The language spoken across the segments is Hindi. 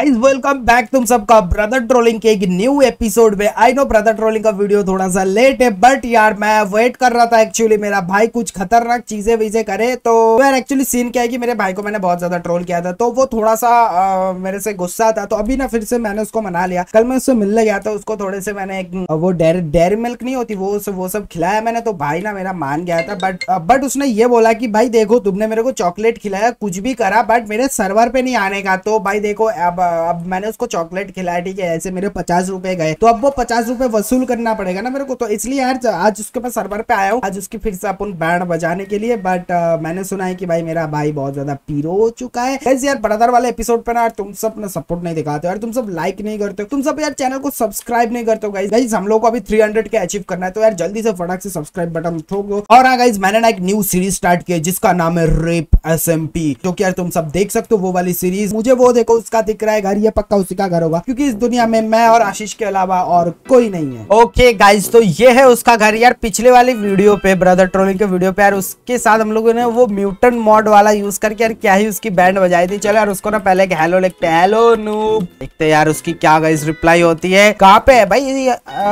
गाइस वेलकम बैक तुम सबका ब्रदर ट्रोलिंग के एक न्यू एपिसोड में। आई नो ब्रदर ट्रोलिंग का वीडियो थोड़ा सा लेट है, बट यार मैं वेट कर रहा था एक्चुअली मेरा भाई कुछ खतरनाक चीजें वीजें करे। तो यार एक्चुअली सीन क्या है कि मेरे भाई को मैंने बहुत ज्यादा ट्रोल किया था, तो वो थोड़ा सा मेरे से गुस्सा था। तो अभी ना फिर से मैंने उसको मना लिया। कल मैं उससे मिलने गया था, उसको थोड़े से मैंने वो डेयरी मिल्क नहीं होती वो सब खिलाया मैंने। तो भाई ना मेरा मान गया था, बट उसने ये बोला कि भाई देखो तुमने मेरे को चॉकलेट खिलाया, कुछ भी करा, बट मेरे सर्वर पे नहीं आने का। तो भाई देखो अब मैंने उसको चॉकलेट खिलाया, ठीक है, ऐसे मेरे 50 रुपए गए, तो अब वो 50 रुपए वसूल करना पड़ेगा ना मेरे को। तो इसलिए यार आज उसके पास सर्वर पे आया हूँ, आज उसकी फिर से अपन बैंड बजाने के लिए। बट मैंने सुना है कि भाई मेरा भाई बहुत ज्यादा पीरो हो चुका है। गाइस यार ब्रदर वाले एपिसोड पे ना तुम सब ना सपोर्ट नहीं दिखाते यार, तुम सब लाइक नहीं करते, तुम सब यार चैनल को सब्सक्राइब नहीं करते हो। गाइस हम लोग को अभी 300 के अचीव करना है, तो यार जल्दी से फटाक से सब्सक्राइब बटन ठोक दो। और हाँ गाइस मैंने ना एक न्यू सीरीज स्टार्ट की है जिसका नाम है रेप SMP, जो कि यार तुम सब देख सकते हो वो वाली सीरीज। मुझे वो देखो उसका दिख रहा है घर, ये पक्का उसी का घर होगा, क्योंकि इस दुनिया में मैं और आशीष के अलावा और कोई नहीं है। ओके गाइस तो ये है उसका घर। यार पिछले वाली वीडियो पे ब्रदर ट्रोलिंग के वीडियो पे यार उसके साथ हम लोगों ने वो म्यूटेंट मॉड वाला यूज करके यार क्या ही उसकी बैंड बजाई थी। चलो यार उसको ना पहले हेलो लिखते हैं, हेलो नूब, देखते यार उसकी क्या गाइस रिप्लाई होती है। कहाँ पे है भाई?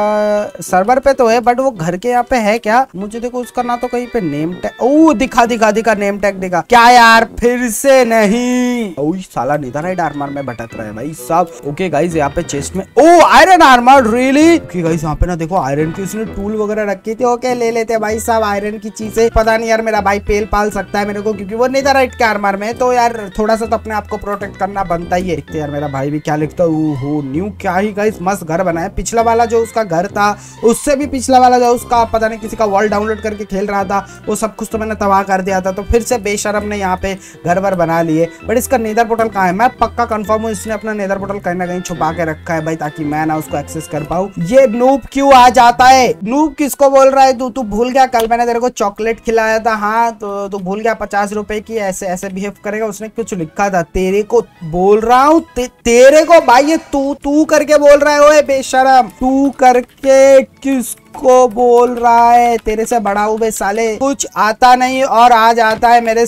सर्वर पे तो है, बट वो घर के यहाँ पे है क्या? मुझे देखो उसका ना तो कहीं पे नेम टैग, ओ दिखा नेम टैग दिखा। क्या यार फिर से नहीं? ओ साला नेदरराइट आर्मर में भटक रहा है भाई साहब। ओके गाइस यहाँ पे चेस्ट में oh iron armour, really? Okay guys यहाँ पे ना देखो आयरन की उसने टूल वगैरह रखी थी। ओके ले लेते भाई साहब आयरन की चीजें। पता नहीं यार मेरा भाई पेल पाल सकता है मेरे को, क्योंकि वो नेदरराइट के आर्मर में, तो यार थोड़ा सा तो अपने आप को प्रोटेक्ट करना बनता ही है। देखते यार मेरा भाई भी क्या लिखता है। ओहो न्यू क्या ही गाइस मस्त घर बनाया। पिछला वाला जो उसका घर था, उससे भी पिछला वाला जो उसका पता नहीं किसी का वर्ल्ड डाउनलोड करके खेल रहा था, वो सब कुछ तो मैंने तबाह कर दिया था। तो फिर से बेशरम ने यहाँ पे घर वर बना लिए। बट इसका नेदर पोर्टल कहाँ है? मैं पक्का कंफर्म हूँ इसने अपना नेदर पोर्टल कहीं ना कहीं छुपा के रखा है भाई, ताकि मैं ना उसको एक्सेस कर पाऊँ। ये नूब क्यों आ जाता है? नूब किसको बोल रहा है तू भूल गया कल मैंने तेरे को चॉकलेट खिलाया था? हाँ तो तू भूल गया 50 रुपए की ऐसे ऐसे बिहेव करेगा। उसने कुछ लिखा था, तेरे को बोल रहा हूँ तेरे को भाई, ये तू करके बोल रहा है। ओए बेशरम तू करके किसको बोल रहा है? तेरे से बड़ा हूँ बे साले, कुछ आता नहीं और आज आता है मेरे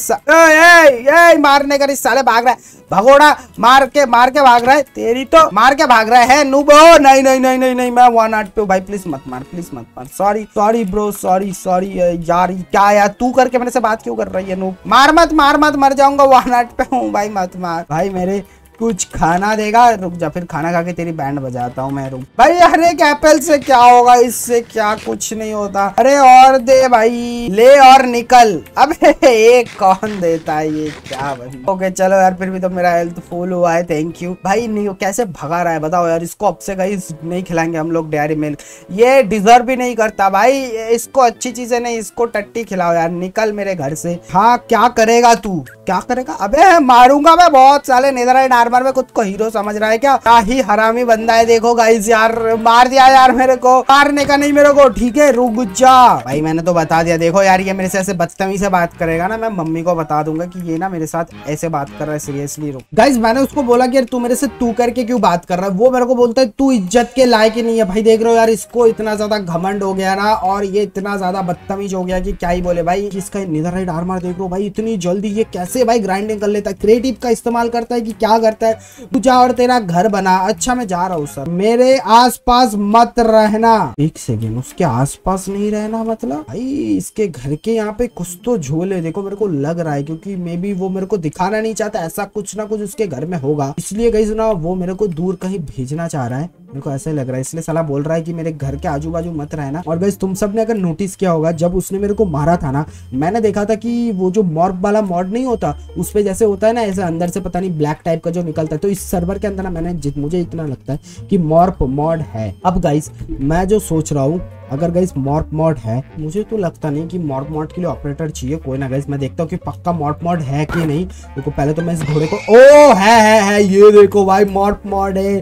साथ मारने का। साले भाग रहा है, भगोड़ा मार के भाग रहा है। तेरी तो मार के भाग रहा है नूबो। नहीं नहीं नहीं नहीं नहीं मैं 1 पे भाई, प्लीज मत मार, प्लीज मत मार। सॉरी ब्रो, सॉरी यार। क्या यार तू करके मेरे से बात क्यों कर रही है नूब? मार मत मर जाऊंगा, 1 पे हूँ भाई, मत मार भाई। मेरे कुछ खाना देगा? रुक जा, फिर खाना खा के तेरी बैंड बजाता हूँ मैं। रुक भाई, हर एक एप्पल से क्या होगा? इससे क्या कुछ नहीं होता। अरे और दे भाई, ले और निकल। अबे एक कौन देता है ये? क्या भाई? ओके चलो यार, फिर भी तो मेरा हेल्थ फुल हुआ है, थैंक यू भाई। नहीं कैसे भगा रहा है बताओ यार। इसको अब से गाइस नहीं खिलाएंगे हम लोग डेयरी मिल्क, ये डिजर्व भी नहीं करता भाई। इसको अच्छी चीजें नहीं, इसको टट्टी खिलाओ यार। निकल मेरे घर से। हाँ क्या करेगा तू? क्या करेगा? अबे मारूंगा मैं बहुत साले। नेदरराइट आर्मर में खुद को हीरो समझ रहा है क्या ही हरामी बंदा है। देखो गाइस यार मार दिया यार मेरे को, मारने का नहीं मेरे को, ठीक है रुक जा भाई। मैंने तो बता दिया। देखो यार ये मेरे से ऐसे बदतमीजी से बात करेगा ना, मैं मम्मी को बता दूंगा कि ये ना मेरे साथ ऐसे बात कर रहा है। सीरियसली रुक गाइस, मैंने उसको बोला कि यार तू मेरे से तू करके क्यों बात कर रहा है? वो मेरे को बोलता है तू इज्जत के लायक ही नहीं है भाई। देख रहे हो यार इसको इतना ज्यादा घमंड हो गया ना, और ये इतना ज्यादा बदतमीज हो गया कि क्या ही बोले भाई। इसका नेदरराइट आर्मर देख लो भाई, इतनी जल्दी ये कैसे भाई ग्राइंडिंग कर लेता है। क्रिएटिव का इस्तेमाल करता है कि क्या करता है? तू जा और तेरा घर बना। अच्छा मैं जा रहा हूँ सर, मेरे आसपास मत रहना। एक सेकेंड, उसके आसपास नहीं रहना मतलब? भाई इसके घर के यहाँ पे कुछ तो झोल है, देखो मेरे को लग रहा है, क्योंकि मे बी वो मेरे को दिखाना नहीं चाहता। ऐसा कुछ ना कुछ उसके घर में होगा, इसलिए गाइस ना वो मेरे को दूर कहीं भेजना चाह रहा है, मेरे को ऐसा लग रहा है। इसलिए साला बोल रहा है कि मेरे घर के आजू बाजू मत रहना। और गाइस तुम सब ने अगर नोटिस किया होगा, जब उसने मेरे को मारा था ना, मैंने देखा था कि वो जो मॉर्फ वाला मॉड नहीं होता, उस पे जैसे होता है ना ऐसे अंदर से पता नहीं ब्लैक टाइप का जो निकलता है। तो इस सर्वर के अंदर ना मुझे इतना लगता है कि मॉर्फ मॉड है। अब गाइस मैं जो सोच रहा हूँ, अगर गाइस मॉर्फ मॉड है, मुझे तो लगता नहीं कि मॉर्फ मॉड के लिए ऑपरेटर चाहिए कोई ना। गाइस मैं देखता हूँ कि पक्का मॉर्फ मॉड है कि नहीं। देखो पहले तो मैं इस घोड़े को, ओ है ये देखो भाई मॉर्फ मॉड है।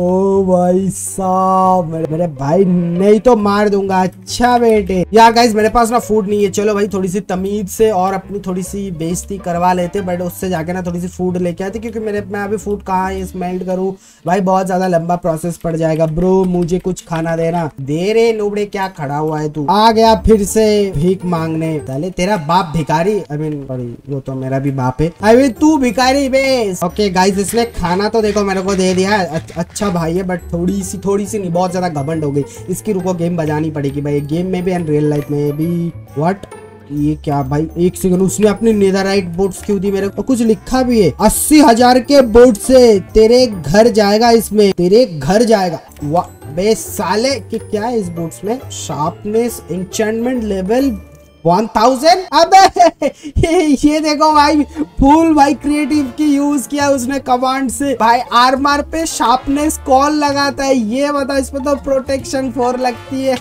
ओ भाई साहब मेरे भाई, नहीं तो मार दूंगा। अच्छा बेटे यार गाइस मेरे पास ना फूड नहीं है। चलो भाई थोड़ी सी तमीज से और अपनी थोड़ी सी बेइज्जती करवा लेते, बट उससे जाके ना थोड़ी सी फूड लेके आते, क्योंकि मैं अभी फूड कहाँ स्मेल्ट करूँ भाई, बहुत ज्यादा लंबा प्रोसेस पड़ जाएगा। ब्रो मुझे कुछ खाना देना, दे रे नूबड़े क्या खड़ा हुआ है तू? आ गया फिर से भीख मांगने। पहले तेरा बाप भिखारी, आई मीन सॉरी वो तो मेरा भी बाप है, आई मीन तू भिखारी बेस। ओके गाइस, इसने खाना तो देखो मेरे को दे दिया है, अच्छा भाई है, बट थोड़ी सी नहीं, बहुत ज्यादा घमंड हो गई इसकी। रुको गेम बजानी पड़ेगी भाई, गेम में भी एंड रियल लाइफ में भी। व्हाट, ये क्या भाई? एक सेकंड, उसने अपनी नेदरराइट बोट्स क्यों दी मेरे को? कुछ लिखा भी है, 80,000 के बोट से तेरे घर जाएगा, इसमें तेरे घर जाएगा। वाह बे साले, कि क्या है इस बोट्स में? Sharpness enchantment level 1000। अबे ये देखो भाई, फुल भाई क्रिएटिव की यूज किया उसने कमांड से भाई। आर्मर पे शार्पनेस कॉल लगाता है, ये बताओ, इसमें तो प्रोटेक्शन 4 लगती है।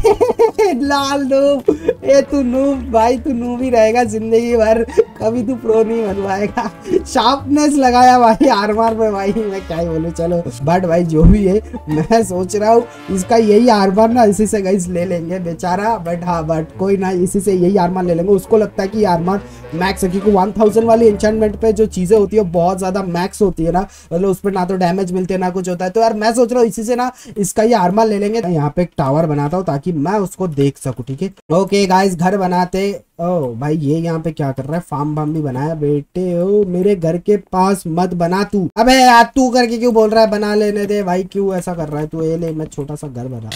लाल नूब, ये तू नूब भाई, तू नूब ही रहेगा जिंदगी भर, कभी तू प्रो नहीं बन पाएगा। शार्पनेस लगाया भाई आर्मर पे भाई, मैं क्या ही बोलूं। चलो बट भाई जो भी है, मैं सोच रहा हूँ इसका यही आर्मर ना इसी से गाइस ले लेंगे बेचारा। बट हाँ, बट कोई ना, इसी से यही आर्मर ले लेंगे। उसको लगता है कि आर्मर मैक्स है, क्योंकि 1000 वाली एन्चेंटमेंट पे जो चीजें होती है बहुत ज्यादा मैक्स होती है ना, मतलब उस पर ना तो डैमेज मिलते हैं ना कुछ होता है। तो यार मैं सोच रहा हूँ इसी से ना इसका ये आर्मर ले लेंगे। यहाँ पे एक टावर बनाता हूँ ताकि मैं उसको देख सकूं, ठीक है। ओके गाइस, घर बनाते। ओ भाई ये यहाँ पे क्या कर रहा है? फार्म भी बनाया बेटे। ओ मेरे घर के पास मत बना तू। अबे यार तू करके क्यों बोल रहा है? बना लेने दे भाई, क्यों ऐसा कर रहा है तू? ये ले, मैं छोटा सा घर बना।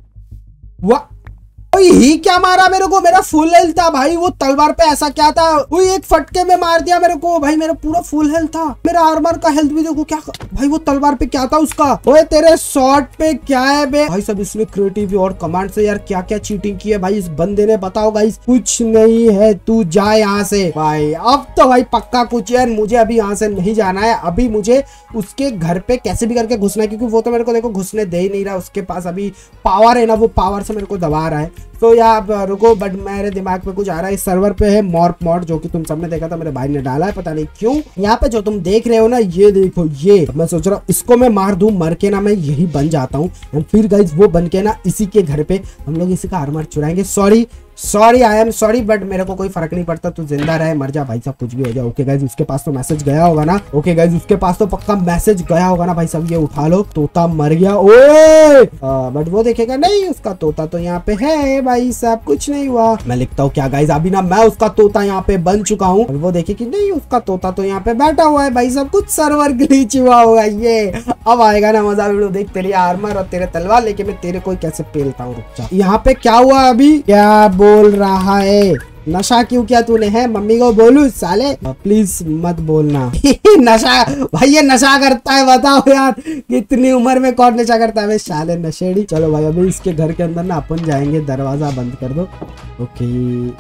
वाह, ही क्या मारा मेरे को? मेरा फुल हेल्थ था भाई, वो तलवार पे ऐसा क्या था? वो एक फटके में मार दिया मेरे को भाई, मेरा पूरा फुल हेल्थ था। मेरा आर्मर का हेल्थ भी देखो क्या भाई, वो तलवार पे क्या था उसका? ओए तेरे शॉट पे क्या है बे भाई? सब इसने क्रिएटिव और कमांड से यार क्या क्या चीटिंग की है भाई इस बंदे ने, बताओ गाइस। कुछ नहीं है, तू जा यहाँ से भाई। अब तो भाई पक्का कुछ है, मुझे अभी यहाँ से नहीं जाना है। अभी मुझे उसके घर पे कैसे भी करके घुसना है, क्योंकि वो तो मेरे को देखो घुसने दे ही नहीं रहा। उसके पास अभी पावर है ना, वो पावर से मेरे को दबा रहा है। तो यार रुको, बट मेरे दिमाग पे कुछ आ रहा है। इस सर्वर पे है मॉर्प मॉड, जो कि तुम सबने देखा था, मेरे भाई ने डाला है, पता नहीं क्यों। यहाँ पे जो तुम देख रहे हो ना, ये देखो, ये मैं सोच रहा हूँ इसको मैं मार दूं, मर के ना मैं यही बन जाता हूँ। एंड फिर गाइज वो बन के ना इसी के घर पे हम लोग इसी का आर्मर चुराएंगे। Sorry I am sorry, but मेरे को कोई फर्क नहीं पड़ता, तू जिंदा रहे मर जा भाई साहब, कुछ भी हो जाए। ओके गाइज, उसके पास तो मैसेज गया होगा ना। ओके गाइज, उसके पास तो पक्का मैसेज गया होगा ना भाई साहब। ये उठा लो, तोता मर गया। ओए बट वो देखेगा नहीं, उसका तोता तो यहाँ पे है भाई साहब, कुछ नहीं हुआ। मैं लिखता हूँ क्या गाइज, अभी ना मैं उसका तोता यहाँ पे बन चुका हूँ। और वो देखे कि नहीं, उसका तोता तो यहाँ पे बैठा हुआ है भाई साहब, कुछ सर्वर ग्लिच हुआ होगा। ये अब आएगा ना मजा। वीडियो देख, तेरी आर्मर और तेरे तलवार लेके मैं तेरे को कैसे पेलता हूँ। रुक जा, यहाँ पे क्या हुआ? अभी क्या बोल रहा है? नशा क्यों किया तूने? है मम्मी को बोलू साले? प्लीज मत बोलना। नशा भाई, ये नशा करता है, बताओ यार, कितनी उम्र में कौन नशा करता है? साले नशेड़ी। चलो भाई, अभी इसके घर के अंदर ना अपन जाएंगे, दरवाजा बंद कर दो। ओके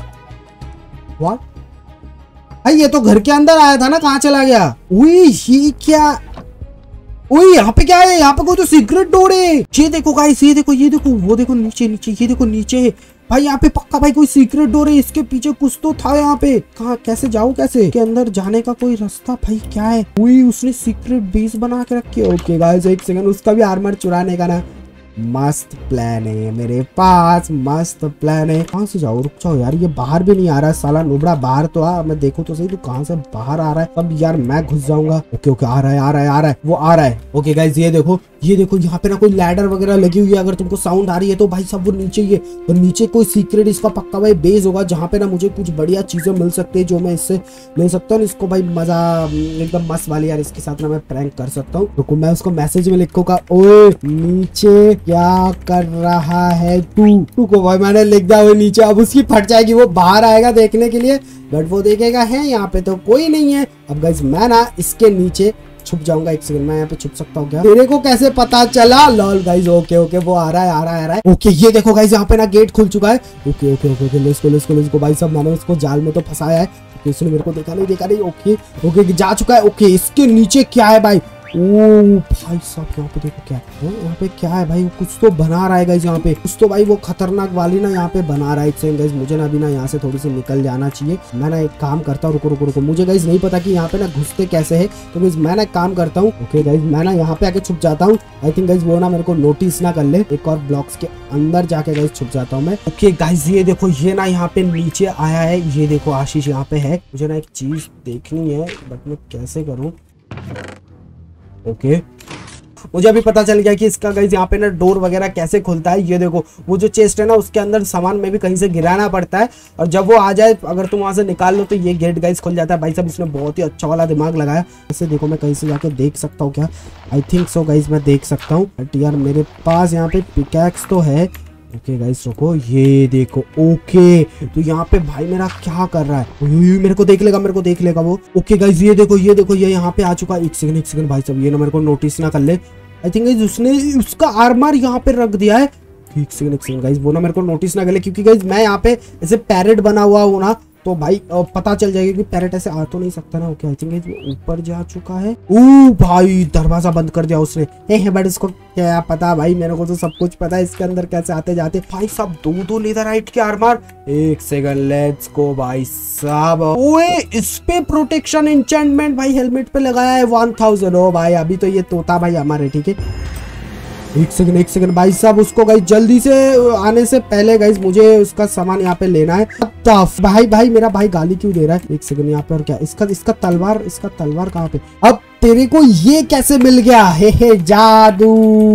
व्हाट भाई, ये तो घर के अंदर आया था ना, कहाँ चला गया? ये क्या? ओए यहाँ पे क्या है? यहाँ पे कोई तो सीक्रेट डोर है। ये देखो गाइस, ये देखो, ये देखो, वो देखो नीचे, ये देखो नीचे भाई, यहाँ पे पक्का भाई कोई सीक्रेट डोर है। इसके पीछे कुछ तो था यहाँ पे। कहाँ, कैसे जाऊँ? कैसे के अंदर जाने का कोई रास्ता भाई? क्या है? उसने सीक्रेट बेस बना के रखी है। ओके गाइस, एक सेकंड, उसका भी आर्मर चुराने का ना मस्त प्लान है मेरे पास, मस्त प्लान है। कहाँ से जाओ? रुक जाओ यार, ये बाहर भी नहीं आ रहा है साला नुबड़ा। बाहर तो आ, मैं देखूं तो सही, तो कहाँ से बाहर आ रहा है? अब यार मैं घुस जाऊंगा। ओके आ रहा है, वो आ रहा है। ओके गाइस, ये देखो यहाँ पे ना कोई लैडर वगैरह लगी हुई है। अगर तुमको साउंड आ रही है तो भाई सब वो नीचे ही है, और नीचे कोई सीक्रेट इसका पक्का भाई बेस होगा, जहाँ पे ना मुझे कुछ बढ़िया चीजें मिल सकती है, जो मैं इससे ले सकता हूँ। इसको भाई मजा एकदम मस्त वाली यार, इसके साथ ना मैं प्रैंक कर सकता हूँ। रुको, मैं उसको मैसेज में लिखूंगा, ओए नीचे क्या कर रहा है तू? रुको भाई, मैंने लिख दिया वो नीचे। अब उसकी फट जाएगी, वो बाहर आएगा देखने के लिए, बट वो देखेगा है यहाँ पे तो कोई नहीं है। अब गाइस मैं ना इसके नीचे छुप जाऊंगा। एक सेकंड, मैं यहाँ पे छुप सकता हूँ क्या? तेरे को कैसे पता चला? Lol guys. ओके वो आ रहा है। ओके ये देखो गाइस, यहाँ पे ना गेट खुल चुका है। ओके लेट्स गो भाई साहब, मैंने उसको जाल में तो फंसाया है। इसने मेरे को देखा नहीं। ओके जा चुका है। ओके इसके नीचे क्या है भाई? ओ भाई साहब, यहाँ पे देखो क्या है, यहाँ पे क्या है भाई? कुछ तो बना रहा है गाइस यहाँ पे, कुछ तो भाई वो खतरनाक वाली ना यहाँ पे बना रहा है। एक सेकंड गाइस, मुझे ना अभी ना यहाँ से थोड़ी सी निकल जाना चाहिए। मैं ना एक काम करता हूँ, रुको, मुझे गाइस नहीं पता कि यहाँ पे ना घुसते कैसे है, तो गाइस मैं ना एक काम करता हूँ। ओके गाइस, मैं ना यहाँ पे आके छुप जाता हूँ। आई थिंक गाइस वो ना मेरे को नोटिस ना कर ले। एक और ब्लॉक्स के अंदर जाके गाइस छुप जाता हूँ मैं। ओके गाइस, ये देखो, ये ना यहाँ पे नीचे आया है। ये देखो आशीष यहाँ पे है। मुझे ना एक चीज देखनी है, बट मैं कैसे करूँ? ओके मुझे अभी पता चल गया कि इसका गाइस यहाँ पे ना डोर वगैरह कैसे खुलता है। ये देखो वो जो चेस्ट है ना उसके अंदर सामान में भी कहीं से गिराना पड़ता है और जब वो आ जाए अगर तुम वहां से निकाल लो तो ये गेट गाइस खुल जाता है। भाई साहब इसने बहुत ही अच्छा वाला दिमाग लगाया। इसे देखो मैं कहीं से जाके देख सकता हूँ क्या? आई थिंक सो गाइस मैं देख सकता हूँ। बट यार मेरे पास यहाँ पे पिकैक्स तो है। ओके गाइस रुको, ये देखो। ओके तो यहाँ पे भाई मेरा क्या कर रहा है? मेरे को देख लेगा वो। ओके गाइस ये देखो ये यहाँ पे आ चुका है। एक सेकंड भाई साहब, ये ना मेरे को नोटिस ना कर ले। आई थिंक गाइस उसने उसका आर्मर यहाँ पे रख दिया है। एक सेकंड गाइस, वो ना मेरे को नोटिस ना कर ले, क्योंकि गाइस मैं यहाँ पे ऐसे पैरेट बना हुआ हूँ ना, तो भाई पता चल जाएगा कि पैरेट ऐसे आ तो नहीं सकता ना। ओके आई थिंक वो ऊपर जा चुका है। ओ भाई दरवाजा बंद कर दिया उसने। बट उसको क्या पता भाई, मेरे को तो सब कुछ पता है इसके अंदर कैसे आते जाते। भाई साहब दो लेदराइट के आर्मर। एक सेकंड लेट्स गो भाई साहब। ओए इस पे प्रोटेक्शन एन्चेंटमेंट भाई हेलमेट पे लगाया है 1000। ओ भाई अभी तो ये तोता भाई हमारे, ठीक है। एक सेकंड भाई साहब, उसको गाइस जल्दी से आने से पहले गाइस मुझे उसका सामान यहाँ पे लेना है। भाई मेरा भाई गाली क्यों दे रहा है? एक सेकंड यहाँ पे और क्या इसका तलवार कहाँ पे? अब तेरे को ये कैसे मिल गया? हे जादू।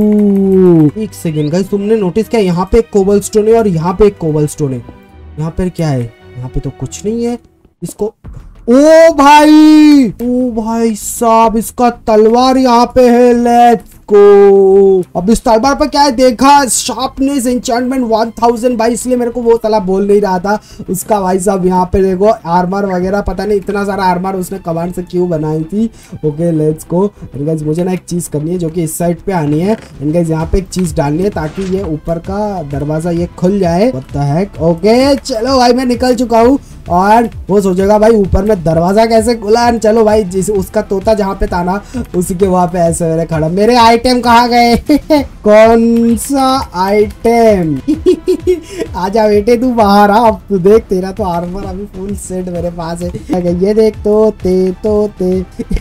एक सेकंड गाइस, तुमने नोटिस किया यहाँ पे एक कोबलस्टोन है और यहाँ पे एक कोबलस्टोन है। यहाँ पे क्या है? यहाँ पे तो कुछ नहीं है। इसको ओ भाई साहब, इसका तलवार यहाँ पे है। Let's go. अब इस तलवार पर क्या है देखा? शार्पनेस एन्चेंटमेंट 1000 भाई, इसलिए मेरे को वो तला बोल नहीं रहा था उसका। भाई साहब यहाँ पे देखो आर्मर वगैरह, पता नहीं इतना सारा आर्मर उसने कमांड से क्यों बनाई थी। Okay let's go. And guys मुझे ना एक चीज करनी है जो कि इस साइड पे आनी है। एंड गाइस यहाँ पे एक चीज डालनी है ताकि ये ऊपर का दरवाजा ये खुल जाए। What the heck. ओके चलो भाई मैं निकल चुका हूँ और वो सोचेगा भाई ऊपर में दरवाजा कैसे खुला। चलो भाई जिस उसका तोता जहाँ पे था ना उसी के वहां पे ऐसे मेरे खड़ा। मेरे आइटम कहाँ गए? कौन सा आइटम? आजा बेटे तू बाहर आ। अब तू देख, तेरा तो आर्मर अभी फुल सेट मेरे पास है। ये देख तोते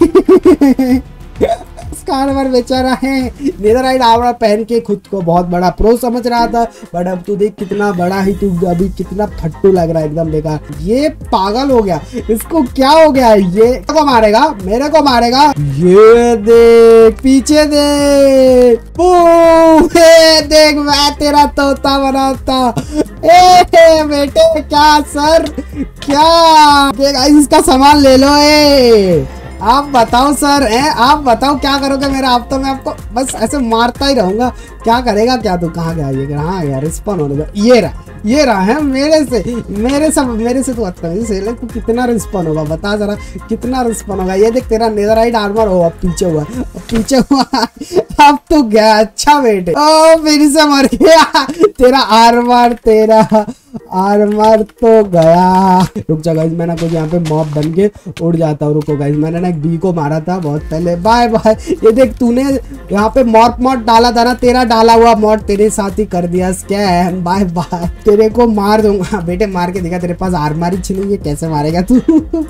इसका आर्मर बेचारा है। नेदरराइट आर्मर पहन के खुद को बहुत बड़ा प्रो समझ रहा था, बट अब तू देख कितना बड़ा ही तू अभी कितना फट्टू लग रहा है, एकदम बेकार। ये पागल हो गया, इसको क्या हो गया? ये मेरे को मारेगा। ये देख पीछे देख, देख मैं तेरा तोता बनाता। ए बेटे क्या सर क्या? इसका सामान ले लो। आप बताओ सर, आप बताओ क्या करोगे मेरा? आप तो मैं आपको बस ऐसे मारता ही रहूंगा। क्या करेगा क्या तू? कहाँ गया ये? कहाँ गया? रिस्पॉन होने दो। ये रहा है मेरे से तू तू कितना रिस्पॉन होगा बता जरा, कितना रिस्पॉन होगा? ये देख तेरा नेदरराइट आर्मर हो अब पीछे हुआ अब तो गया। अच्छा बेटे ओ फिर से मर गया। तेरा आर्मर तो गया। रुक जा गाइस, मैं ना कुछ यहाँ पे मॉब बन के उड़ जाता हूँ। रुको गाइस, मैंने ना एक बी को मारा था बहुत पहले। Bye bye. ये देख तूने यहाँ पे मॉड डाला था ना, तेरा डाला हुआ मॉड तेरे साथ ही कर दिया स्कैम। Bye bye. तेरे को मार दूंगा बेटे, मार के दिखा। तेरे पास आर्मर ही नहीं है, कैसे मारेगा तू?